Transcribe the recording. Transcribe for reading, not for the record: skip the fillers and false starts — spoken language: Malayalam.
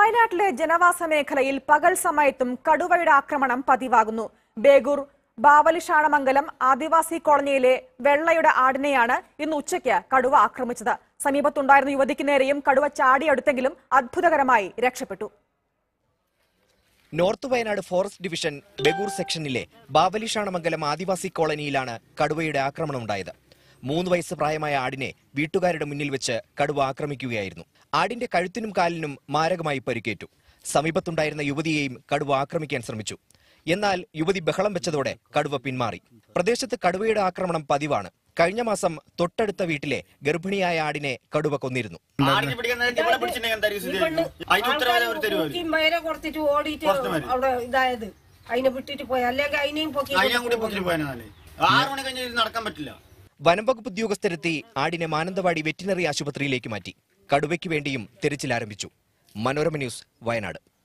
വയനാട്ടിലെ ജനവാസ മേഖലയിൽ പകൽ സമയത്തും കടുവയുടെ ആക്രമണം പതിവാകുന്നു. ബേഗൂർ ബാവലിഷാണമംഗലം ആദിവാസി കോളനിയിലെ വെള്ളയുടെ ആടിനെയാണ് ഇന്ന് ഉച്ചയ്ക്ക് കടുവ ആക്രമിച്ചത്. സമീപത്തുണ്ടായിരുന്ന യുവതിക്ക് നേരെയും കടുവ ചാടിയെടുത്തെങ്കിലും അത്ഭുതകരമായി രക്ഷപ്പെട്ടു. North Wayanad forest division Begur സെക്ഷനിലെ ബാവലിഷാണമംഗലം ആദിവാസി കോളനിയിലാണ് കടുവയുടെ ആക്രമണം ഉണ്ടായത്. 3 വയസ്സ് പ്രായമായ ആടിനെ വീട്ടുകാരുടെ മുന്നിൽ വെച്ച് കടുവ ആക്രമിക്കുകയായിരുന്നു. ആടിന്റെ കഴുത്തിനും കാലിനും മാരകമായി പരിക്കേറ്റു. സമീപത്തുണ്ടായിരുന്ന യുവതിയെയും കടുവ ആക്രമിക്കാൻ ശ്രമിച്ചു. എന്നാൽ യുവതി ബഹളം വെച്ചതോടെ കടുവ പിന്മാറി. പ്രദേശത്ത് കടുവയുടെ ആക്രമണം പതിവാണ്. കഴിഞ്ഞ മാസം തൊട്ടടുത്ത വീട്ടിലെ ഗർഭിണിയായ ആടിനെ കടുവ കൊന്നിരുന്നു. വനംവകുപ്പ് ഉദ്യോഗസ്ഥരെത്തി ആടിനെ മാനന്തവാടി വെറ്റിനറി ആശുപത്രിയിലേക്ക് മാറ്റി. കടുവയ്ക്ക് വേണ്ടിയും തെരച്ചിൽ ആരംഭിച്ചു. മനോരമ ന്യൂസ്, വയനാട്.